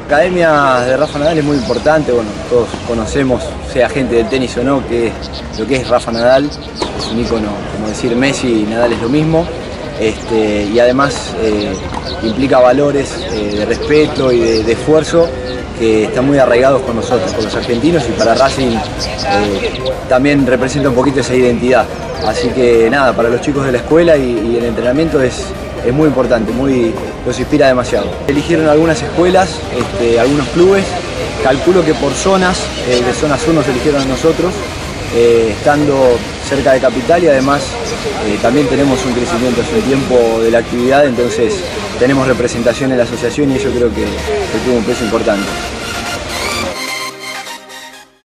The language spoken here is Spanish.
La academia de Rafa Nadal es muy importante, bueno, todos conocemos, sea gente del tenis o no, lo que es Rafa Nadal, es un ícono, como decir Messi y Nadal es lo mismo, y además implica valores de respeto y de esfuerzo que están muy arraigados con nosotros, con los argentinos, y para Racing también representa un poquito esa identidad. Así que nada, para los chicos de la escuela y el entrenamiento es muy importante, los inspira demasiado. Eligieron algunas escuelas, algunos clubes, calculo que por zonas, de zona sur nos eligieron a nosotros, estando cerca de Capital, y además también tenemos un crecimiento hace un tiempo de la actividad, entonces tenemos representación en la asociación y eso creo que tuvo un peso importante.